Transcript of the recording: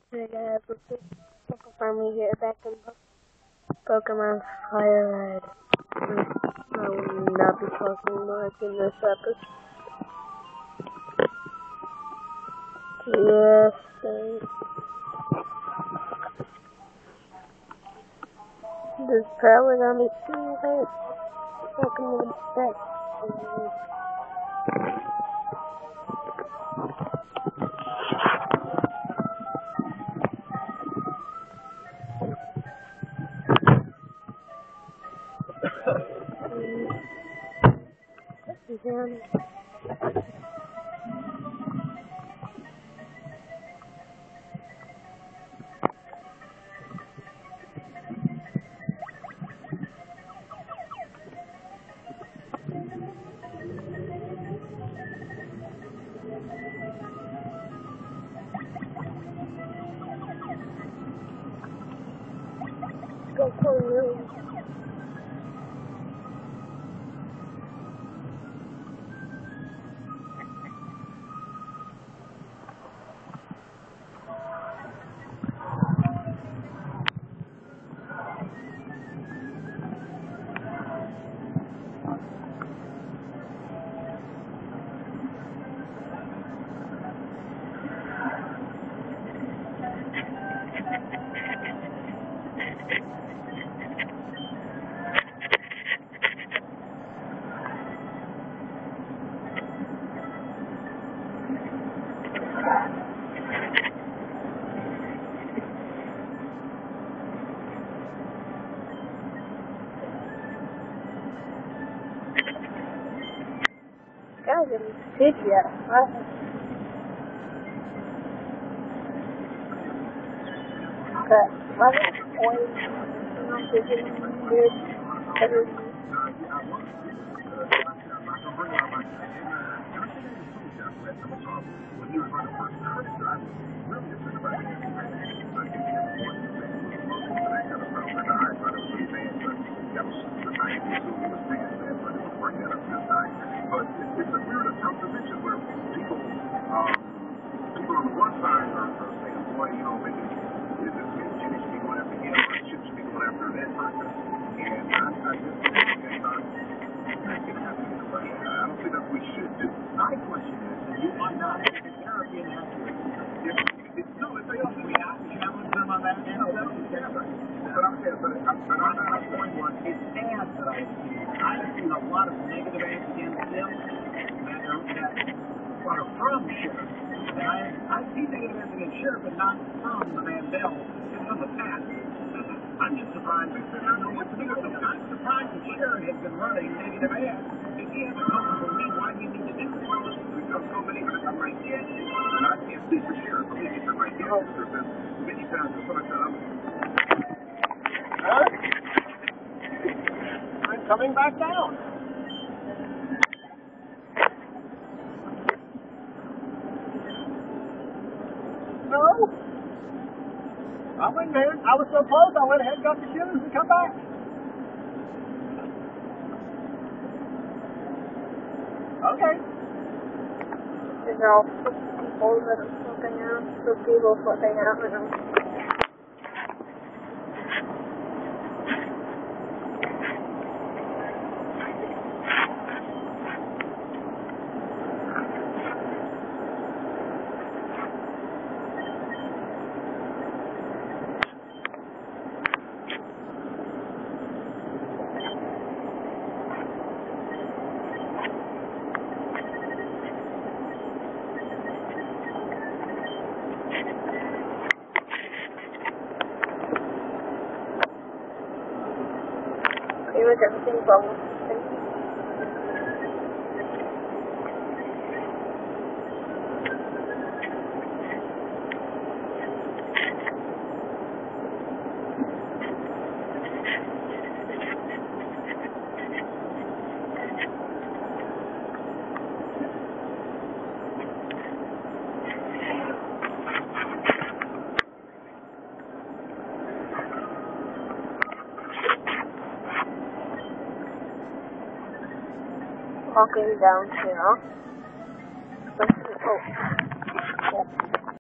Hey guys, let's finally get back in Pokemon FireRed. I will not be talking much in this episode. Yes, there's probably gonna be some things Pokemon back. Go for you. Guys, I'm sick yet. But why is it always weird? But it's a weird juxtaposition where people on the one side are saying, boy, maybe this should be going after him, or it should be going after that person. And I just think that's not going to happen either way. I don't think that's what we should do. My question is, and you might not, is there inaccurate? No, if they don't, we have to challenge them on that. But my point was, it's sad that I've seen a lot of negative ads against them that are from sheriff. And I see negative ads against sheriff, but not from the Mandel. It's from the past. I'm just surprised. I'm surprised that sheriff has been running negative ads. If he hasn't come from me, why do you need to do this? Because so many of them right here, and I can't speak for sheriff, but many of them right here, because many times it's sort of I'm coming back down. No. I went there. I was so close, I went ahead and got the shoes and come back. Okay. There's all people that are flipping out. So people flipping out and pretty much everything's wrong. Walking down here.